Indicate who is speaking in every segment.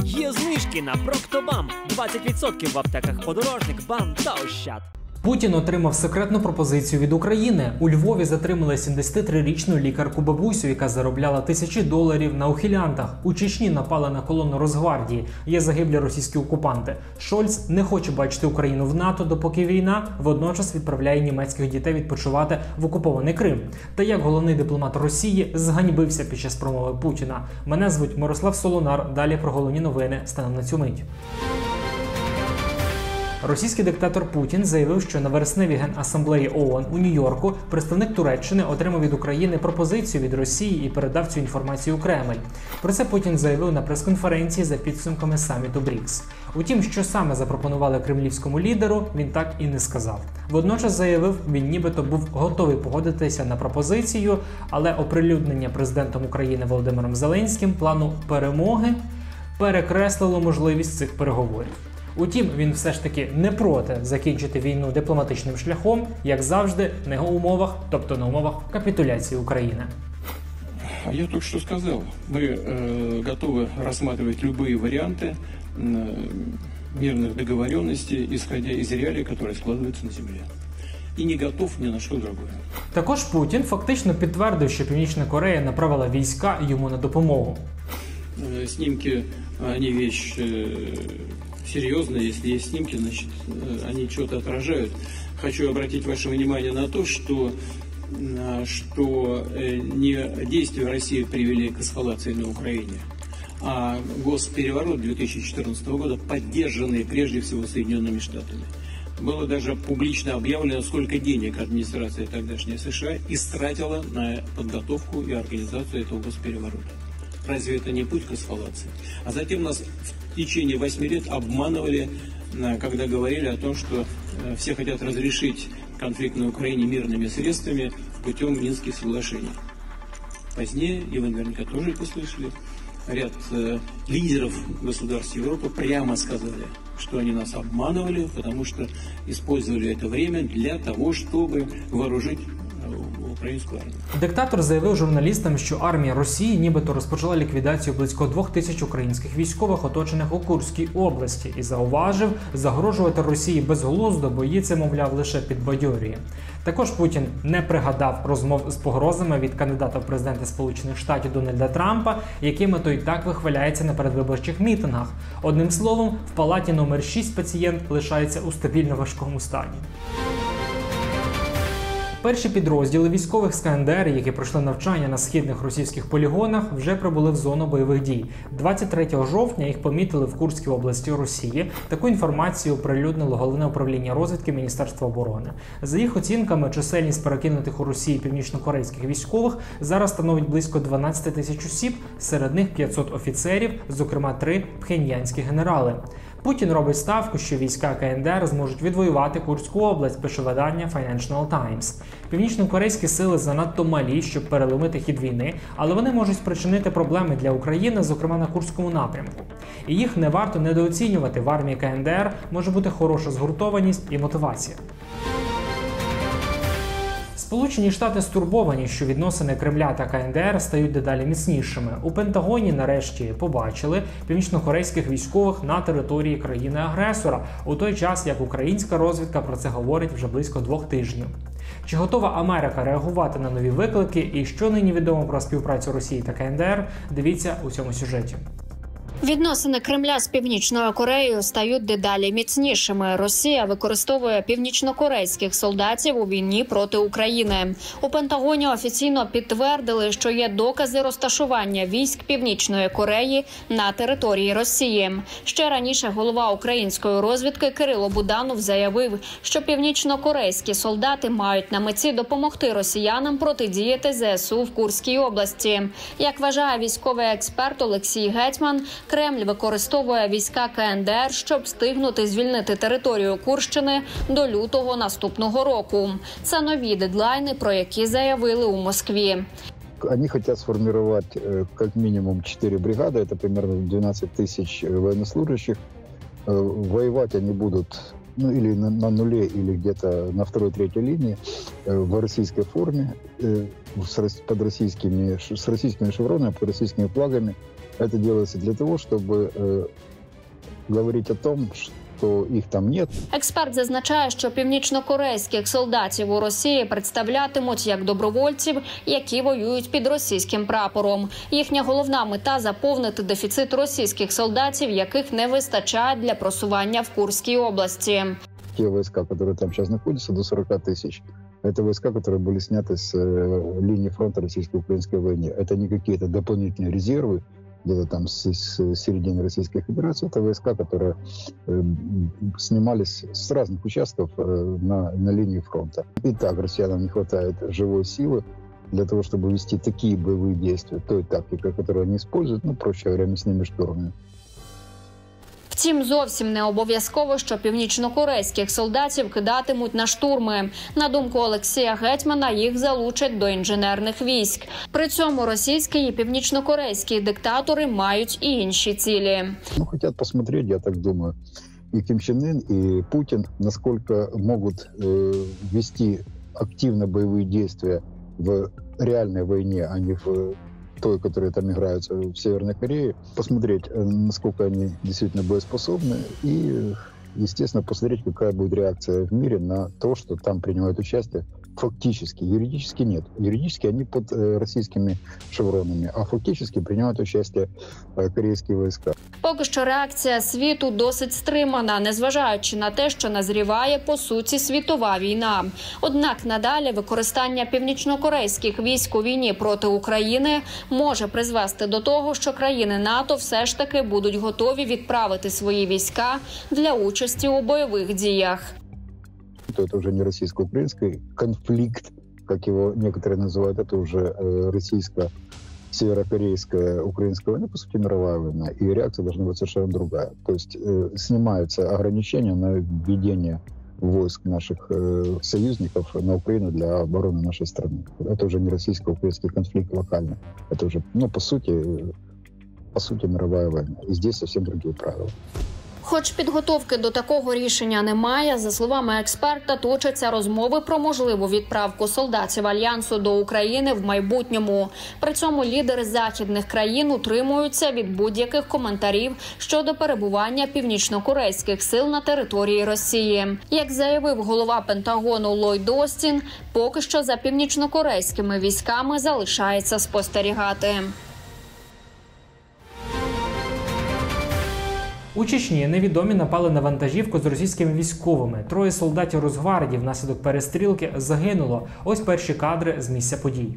Speaker 1: Є знижки на Procto-BAM. 20% в аптеках Подорожник, БАМ та Ощад.
Speaker 2: Путін отримав секретну пропозицію від України. У Львові затримали 73-річну лікарку-бабусю, яка заробляла $1000 на ухилянтах. У Чечні напали на колону Росгвардії. Є загиблі російські окупанти. Шольц не хоче бачити Україну в НАТО, допоки війна, водночас відправляє німецьких дітей відпочивати в окупований Крим. Та як головний дипломат Росії зганьбився під час промови Путіна. Мене звуть Мирослав Солонар. Далі про головні новини станом на цю мить. Російський диктатор Путін заявив, що на вересневій Генасамблеї ООН у Нью-Йорку представник Туреччини отримав від України пропозицію від Росії і передав цю інформацію у Кремль. Про це Путін заявив на прес-конференції за підсумками саміту БРІКС. Утім, що саме запропонували кремлівському лідеру, він так і не сказав. Водночас заявив, він нібито був готовий погодитися на пропозицію, але оприлюднення президентом України Володимиром Зеленським плану перемоги перекреслило можливість цих переговорів. Утім, він все ж таки не проти закінчити війну дипломатичним шляхом, як завжди, на його умовах, тобто на умовах капітуляції України.
Speaker 3: Я только что сказал, мы готовы рассматривать любые варианты мирных договоренностей, исходя из реалий, которые складываются на земле. І не готов ні на що другое.
Speaker 2: Також Путін фактично підтвердив, що Північна Корея направила війська йому на допомогу.
Speaker 3: Снимки, они вещь серьезная, если есть снимки, значит, они что-то отражают. Хочу обратить ваше внимание на то, что не действия России привели к эскалации на Украине, а госпереворот 2014 года, поддержанный прежде всего Соединенными Штатами. Было даже публично объявлено, сколько денег администрация тогдашняя США истратила на подготовку и организацию этого госпереворота. Разве это не путь к эскалации? А затем нас в течение 8 лет обманывали, когда говорили о том, что все хотят разрешить конфликт на Украине мирными средствами путем Минских соглашений. Позднее, и вы наверняка тоже это слышали, ряд лидеров государств Европы прямо сказали, что они нас обманывали, потому что использовали это время для того, чтобы вооружить українську армію.
Speaker 2: Диктатор заявив журналістам, що армія Росії нібито розпочала ліквідацію близько 2000 українських військових, оточених у Курській області, і зауважив, загрожувати Росії безглуздо, бо її це, мовляв, лише підбадьорює. Також Путін не пригадав розмов з погрозами від кандидата в президенти Сполучених Штатів Дональда Трампа, якими той так вихваляється на передвиборчих мітингах. Одним словом, в палаті номер 6 пацієнт лишається у стабільно важкому стані. Перші підрозділи військових з КНДР, які пройшли навчання на східних російських полігонах, вже прибули в зону бойових дій. 23 жовтня їх помітили в Курській області Росії. Таку інформацію оприлюднило Головне управління розвідки Міністерства оборони. За їх оцінками, чисельність перекинутих у Росії північнокорейських військових зараз становить близько 12 тисяч осіб, серед них 500 офіцерів, зокрема 3 пхеньянські генерали. Путін робить ставку, що війська КНДР зможуть відвоювати Курську область, пише видання Financial Times. Північнокорейські сили занадто малі, щоб переломити хід війни, але вони можуть спричинити проблеми для України, зокрема на Курському напрямку. І їх не варто недооцінювати. В армії КНДР може бути хороша згуртованість і мотивація. Сполучені Штати стурбовані, що відносини Кремля та КНДР стають дедалі міцнішими. У Пентагоні нарешті побачили північнокорейських військових на території країни-агресора, у той час, як українська розвідка про це говорить вже близько 2 тижнів. Чи готова Америка реагувати на нові виклики і що нині відомо про співпрацю Росії та КНДР, дивіться у цьому сюжеті.
Speaker 4: Відносини Кремля з Північною Кореєю стають дедалі міцнішими. Росія використовує північнокорейських солдатів у війні проти України. У Пентагоні офіційно підтвердили, що є докази розташування військ Північної Кореї на території Росії. Ще раніше голова української розвідки Кирило Буданов заявив, що північнокорейські солдати мають на меті допомогти росіянам протидіяти ЗСУ в Курській області. Як вважає військовий експерт Олексій Гетьман, Кремль використовує війська КНДР, щоб встигнути звільнити територію Курщини до лютого наступного року. Це нові дедлайни, про які заявили у Москві.
Speaker 5: Они хотят сформировать как минимум 4 бригады, это примерно 12 тысяч военнослужащих. Воевать они будут или на нуле, или где-то на 2-3 линии в российской форме, с российскими шевронами, под российскими флагами. Это делается для того, чтобы говорить о том, что их там нет.
Speaker 4: Експерт зазначає, що північнокорейських солдатів у Росії представлятимуть як добровольців, які воюють під російським прапором. Їхня головна мета – заповнити дефіцит російських солдатів, яких не вистачає для просування в Курській області.
Speaker 5: Те войска, которые там сейчас находятся, до 40 тысяч, это войска, которые были сняты с линии фронта российско-украинской войны. Это не какие-то дополнительные резервы, где-то там с середины Российской Федерации. Это войска, которые снимались с разных участков на линии фронта. И так россиянам не хватает живой силы для того, чтобы вести такие боевые действия, той тактикой, которую они используют, проще говоря, мясными штурмами.
Speaker 4: Втім, зовсім не обов'язково, що північнокорейських солдатів кидатимуть на штурми. На думку Олексія Гетьмана, їх залучать до інженерних військ. При цьому російські і північнокорейські диктатори мають і інші цілі.
Speaker 5: Хотят посмотреть, я так думаю, и Ким Чен Ын, и Путин, насколько могут вести активно боевые действия в реальной войне, а не в той, которые там играются в Северной Корее, посмотреть, насколько они действительно боеспособны, и, естественно, посмотреть, какая будет реакция в мире на то, что там принимают участие фактически. Юридически нет. Юридически они под российскими шевронами, а фактически принимают участие корейские войска.
Speaker 4: Поки що реакція світу досить стримана, незважаючи на те, що назріває, по суті, світова війна. Однак надалі використання північнокорейських військ у війні проти України може призвести до того, що країни НАТО все ж таки будуть готові відправити свої війська для участі у бойових діях.
Speaker 5: Это уже не российско-украинский конфликт, как его некоторые называют, это уже российско-северокорейская, украинская война, по сути, мировая война, и реакция должна быть совершенно другая. То есть снимаются ограничения на введение войск наших союзников на Украину для обороны нашей страны. Это уже не российско-украинский конфликт локальный, это уже, по сути, мировая война. И здесь совсем другие правила.
Speaker 4: Хоч підготовки до такого рішення немає, за словами експерта, точаться розмови про можливу відправку солдатів Альянсу до України в майбутньому. При цьому лідери західних країн утримуються від будь-яких коментарів щодо перебування північнокорейських сил на території Росії. Як заявив голова Пентагону Ллойд Остін, поки що за північнокорейськими військами залишається спостерігати.
Speaker 2: У Чечні невідомі напали на вантажівку з російськими військовими. 3 солдатів Росгвардії внаслідок перестрілки загинуло. Ось перші кадри з місця подій.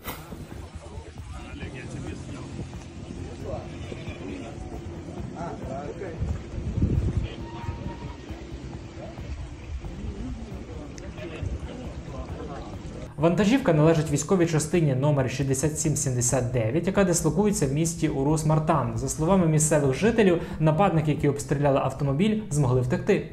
Speaker 2: Вантажівка належить військовій частині номер 6779, яка дислокується в місті Урус-Мартан. За словами місцевих жителів, нападники, які обстріляли автомобіль, змогли втекти.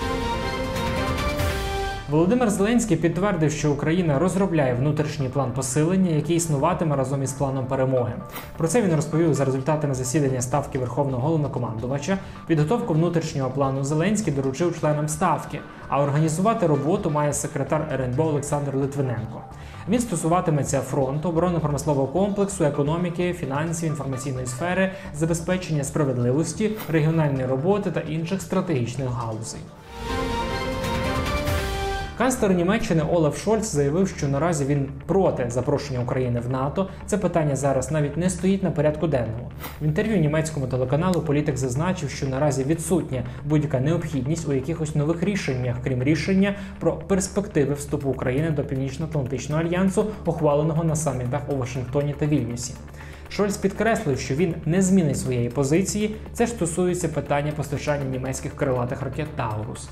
Speaker 2: Володимир Зеленський підтвердив, що Україна розробляє внутрішній план посилення, який існуватиме разом із планом перемоги. Про це він розповів за результатами засідання Ставки Верховного Головнокомандувача. Підготовку внутрішнього плану Зеленський доручив членам Ставки, а організувати роботу має секретар РНБО Олександр Литвиненко. Він стосуватиметься фронту, оборонно-промислового комплексу, економіки, фінансів, інформаційної сфери, забезпечення справедливості, регіональної роботи та інших стратегічних галузей. Канцлер Німеччини Олаф Шольц заявив, що наразі він проти запрошення України в НАТО. Це питання зараз навіть не стоїть на порядку денному. В інтерв'ю німецькому телеканалу політик зазначив, що наразі відсутня будь-яка необхідність у якихось нових рішеннях, крім рішення про перспективи вступу України до Північно-Атлантичного альянсу, ухваленого на самітах у Вашингтоні та Вільнюсі. Шольц підкреслив, що він не змінить своєї позиції. Це ж стосується питання постачання німецьких крилатих ракет «Таурус».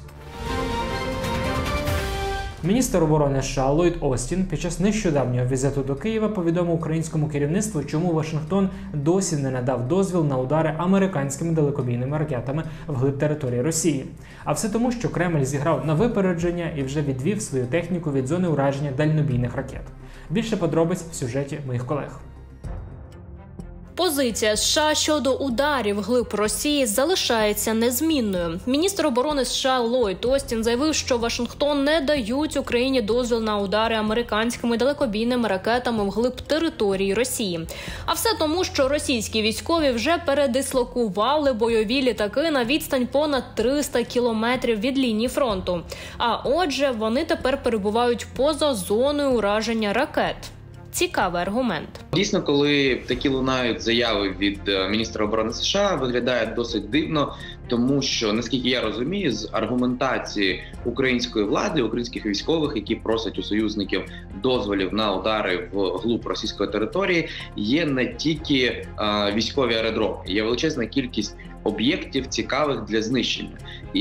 Speaker 2: Міністр оборони США Ллойд Остін під час нещодавнього візиту до Києва повідомив українському керівництву, чому Вашингтон досі не надав дозвіл на удари американськими далекобійними ракетами вглиб території Росії. А все тому, що Кремль зіграв на випередження і вже відвів свою техніку від зони ураження дальнобійних ракет. Більше подробиць в сюжеті моїх колег.
Speaker 6: Позиція США щодо ударів вглиб Росії залишається незмінною. Міністр оборони США Ллойд Остін заявив, що Вашингтон не дають Україні дозвіл на удари американськими далекобійними ракетами вглиб території Росії. А все тому, що російські військові вже передислокували бойові літаки на відстань понад 300 кілометрів від лінії фронту. А отже, вони тепер перебувають поза зоною ураження ракет. Цікавий аргумент.
Speaker 7: Дійсно, коли такі лунають заяви від міністра оборони США, виглядає досить дивно, тому що, наскільки я розумію, з аргументації української влади, українських військових, які просять у союзників дозволів на удари вглуб російської території, є не тільки військові аеродроми, є величезна кількість об'єктів цікавих для знищення.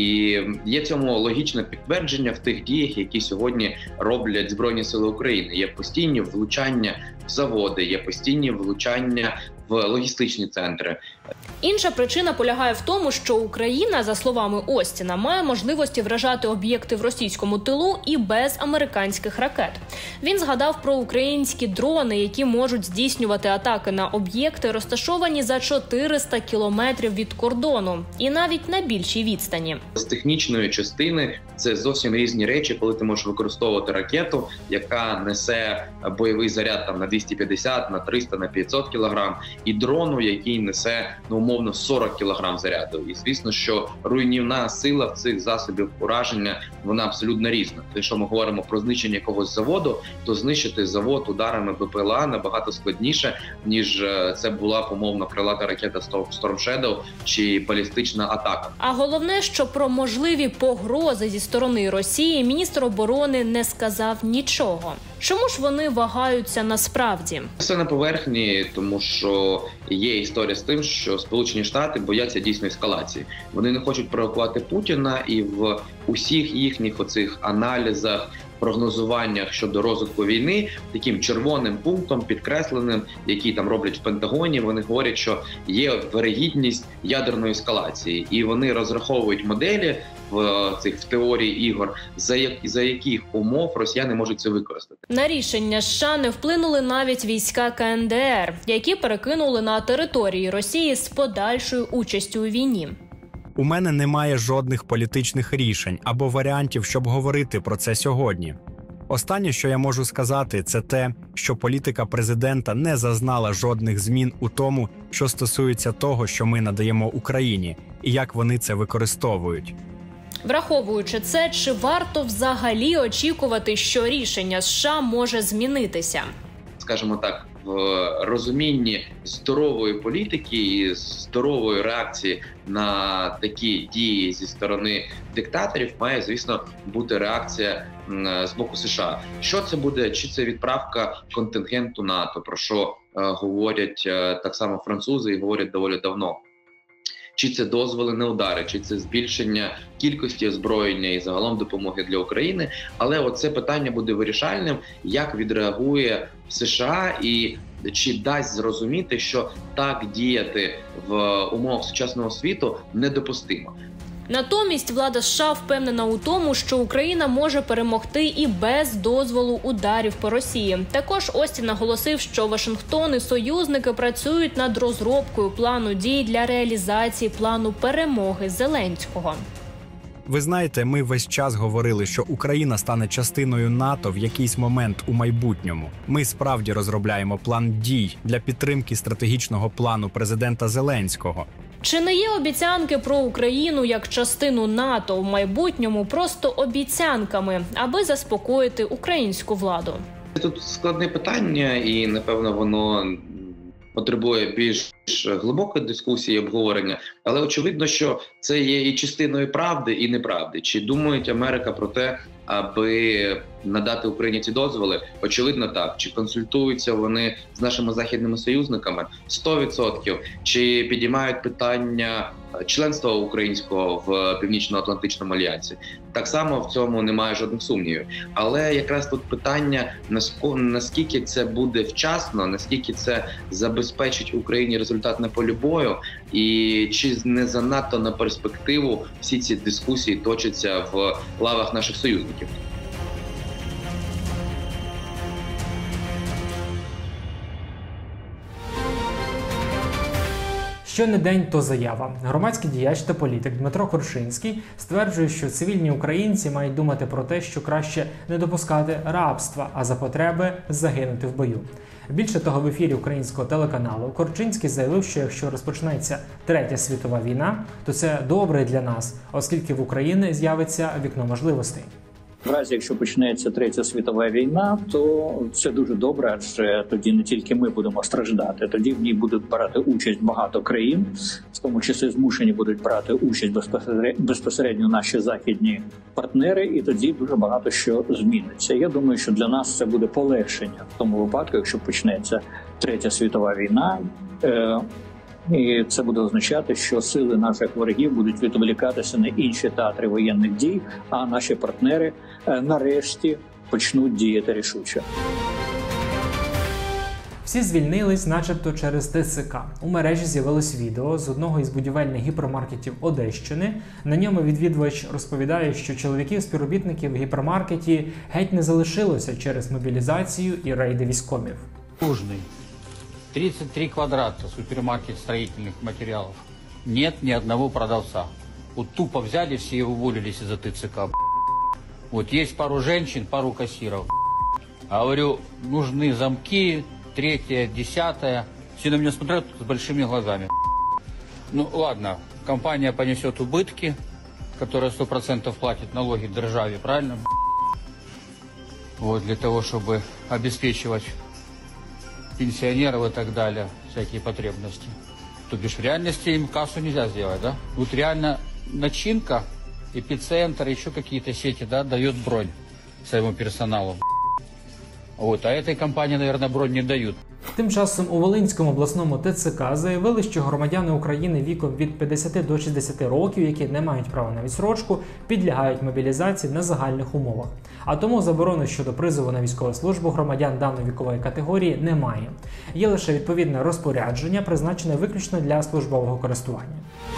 Speaker 7: І є цьому логічне підтвердження в тих діях, які сьогодні роблять Збройні Сили України. Є постійні влучання в заводи, є постійні влучання в логістичні центри.
Speaker 6: Інша причина полягає в тому, що Україна, за словами Остіна, має можливості вражати об'єкти в російському тилу і без американських ракет. Він згадав про українські дрони, які можуть здійснювати атаки на об'єкти, розташовані за 400 кілометрів від кордону, і навіть на більшій відстані.
Speaker 7: З технічної частини це зовсім різні речі, коли ти можеш використовувати ракету, яка несе бойовий заряд там на 250, на 300, на 500 кілограм, і дрону, який несе, умовно, 40 кілограм заряду. І звісно, що руйнівна сила в цих засобів ураження, вона абсолютно різна. Якщо ми говоримо про знищення якогось заводу, то знищити завод ударами БПЛА набагато складніше, ніж це була, умовно, крилата ракета Storm Shadow чи балістична атака.
Speaker 6: А головне, що про можливі погрози зі сторони Росії міністр оборони не сказав нічого. Чому ж вони вагаються насправді?
Speaker 7: Все на поверхні, тому що є історія з тим, що Сполучені Штати бояться дійсно ескалації. Вони не хочуть провокувати Путіна, і в усіх їхніх оцих аналізах, прогнозуваннях щодо розвитку війни, таким червоним пунктом підкресленим, який там роблять в Пентагоні, вони говорять, що є вирогідність ядерної ескалації. І вони розраховують моделі в теорії ігор, за яких умов росіяни можуть це використати.
Speaker 6: На рішення США не вплинули навіть війська КНДР, які перекинули на території Росії з подальшою участю у війні.
Speaker 8: У мене немає жодних політичних рішень або варіантів, щоб говорити про це сьогодні. Останнє, що я можу сказати, це те, що політика президента не зазнала жодних змін у тому, що стосується того, що ми надаємо Україні, і як вони це використовують.
Speaker 6: Враховуючи це, чи варто взагалі очікувати, що рішення США може змінитися?
Speaker 7: Скажімо так, в розумінні здорової політики і здорової реакції на такі дії зі сторони диктаторів має, звісно, бути реакція з боку США. Що це буде? Чи це відправка контингенту НАТО, про що говорять так само французи і говорять доволі давно? Чи це дозволи на удари, чи це збільшення кількості озброєння і загалом допомоги для України. Але оце питання буде вирішальним, як відреагує США і чи дасть зрозуміти, що так діяти в умовах сучасного світу недопустимо.
Speaker 6: Натомість влада США впевнена у тому, що Україна може перемогти і без дозволу ударів по Росії. Також Остін наголосив, що Вашингтон і союзники працюють над розробкою плану дій для реалізації плану перемоги Зеленського.
Speaker 8: Ви знаєте, ми весь час говорили, що Україна стане частиною НАТО в якийсь момент у майбутньому. Ми справді розробляємо план дій для підтримки стратегічного плану президента Зеленського.
Speaker 6: Чи не є обіцянки про Україну як частину НАТО в майбутньому просто обіцянками, аби заспокоїти українську владу?
Speaker 7: Тут складне питання, і, напевно, воно потребує більш глибокої дискусії і обговорення. Але очевидно, що це є і частиною правди, і неправди. Чи думають Америка про те, аби надати Україні ці дозволи? Очевидно, так. Чи консультуються вони з нашими західними союзниками? 100%. Чи підіймають питання членства українського в Північно-Атлантичному альянсі? Так само в цьому немає жодних сумнівів. Але якраз тут питання, наскільки це буде вчасно, наскільки це забезпечить Україні результат на полі бою, і чи не занадто на перспективу всі ці дискусії точаться в лавах наших союзників.
Speaker 2: Що не день, то заява. Громадський діяч та політик Дмитро Коршинський стверджує, що цивільні українці мають думати про те, що краще не допускати рабства, а за потреби загинути в бою. Більше того, в ефірі українського телеканалу Корчинський заявив, що якщо розпочнеться Третя світова війна, то це добре для нас, оскільки в Україні з'явиться вікно можливостей.
Speaker 9: В разі, якщо почнеться Третя світова війна, то це дуже добре, адже тоді не тільки ми будемо страждати, тоді в ній будуть брати участь багато країн, в тому числі змушені будуть брати участь безпосередньо наші західні партнери, і тоді дуже багато що зміниться. Я думаю, що для нас це буде полегшення в тому випадку, якщо почнеться Третя світова війна. І це буде означати, що сили наших ворогів будуть відволікатися на інші театри воєнних дій, а наші партнери нарешті почнуть діяти рішуче.
Speaker 2: Всі звільнились начебто через ТЦК. У мережі з'явилось відео з одного із будівельних гіпермаркетів Одещини. На ньому відвідувач розповідає, що чоловіків-співробітників в гіпермаркеті геть не залишилося через мобілізацію і рейди військомів.
Speaker 10: 33 квадрата, супермаркет строительных материалов. Нет ни одного продавца. Вот тупо взяли, все и уволились из-за ТЦК. Вот есть пару женщин, пару кассиров. Говорю, нужны замки, 3-я, 10-я. Все на меня смотрят с большими глазами. Ну ладно, компания понесет убытки, которая 100% платит налоги державе, правильно? Вот для того, чтобы обеспечивать пенсионеров и так далее, всякие потребности. То бишь в реальности им кассу нельзя сделать, да? Вот реально начинка, эпицентр, еще какие-то сети, да, дает бронь своему персоналу. Вот, а этой компании, наверное, бронь не дают.
Speaker 2: Тим часом у Волинському обласному ТЦК заявили, що громадяни України віком від 50 до 60 років, які не мають права на відстрочку, підлягають мобілізації на загальних умовах. А тому заборони щодо призову на військову службу громадян даної вікової категорії немає. Є лише відповідне розпорядження, призначене виключно для службового користування.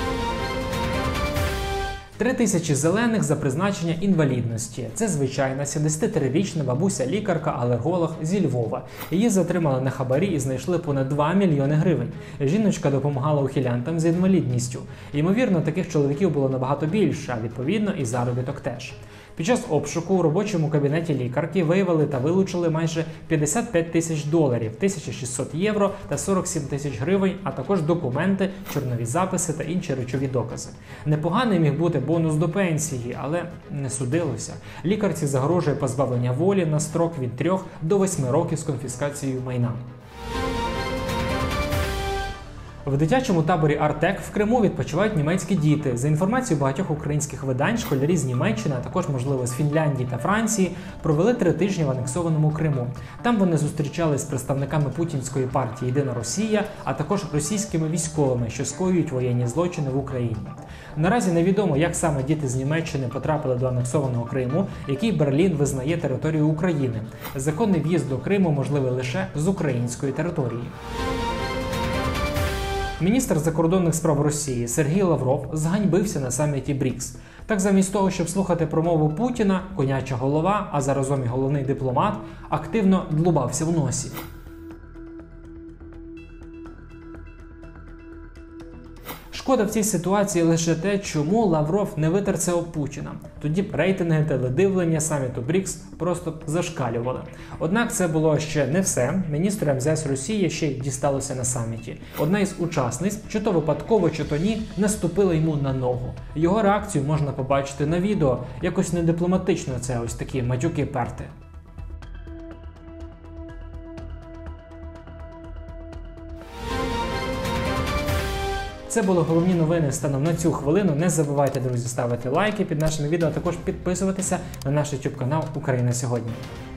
Speaker 2: 3000 зелених за призначення інвалідності. Це звичайна 73-річна бабуся-лікарка-алерголог зі Львова. Її затримали на хабарі і знайшли понад 2 мільйони гривень. Жіночка допомагала ухилянтам з інвалідністю. Ймовірно, таких чоловіків було набагато більше, а відповідно і заробіток теж. Під час обшуку у робочому кабінеті лікарки виявили та вилучили майже 55 тисяч доларів, 1600 євро та 47 тисяч гривень, а також документи, чорнові записи та інші речові докази. Непоганий міг бути бонус до пенсії, але не судилося. Лікарці загрожує позбавлення волі на строк від 3 до 8 років з конфіскацією майна. В дитячому таборі Артек в Криму відпочивають німецькі діти. За інформацією багатьох українських видань, школярі з Німеччини, а також, можливо, з Фінляндії та Франції, провели 3 тижні в анексованому Криму. Там вони зустрічались з представниками путінської партії «Єдина Росія», а також російськими військовими, що скоюють воєнні злочини в Україні. Наразі невідомо, як саме діти з Німеччини потрапили до анексованого Криму, який Берлін визнає територією України. Законний в'їзд до Криму можливий лише з української території. Міністр закордонних справ Росії Сергій Лавров зганьбився на саміті БРІКС. Так замість того, щоб слухати промову Путіна, коняча голова, а заразом і головний дипломат, активно длубався в носі. Шкода в цій ситуації лише те, чому Лавров не витер це об Путіна. Тоді б рейтинги теледивлення саміту БРІКС просто зашкалювали. Однак це було ще не все. Міністру МЗС Росії ще й дісталося на саміті. Одна із учасниць, чи то випадково, чи то ні, наступила йому на ногу. Його реакцію можна побачити на відео. Якось недипломатично це ось такі матюки перти. Це були головні новини станом на цю хвилину. Не забувайте, друзі, ставити лайки під нашими відео, а також підписуватися на наш YouTube канал «Україна сьогодні».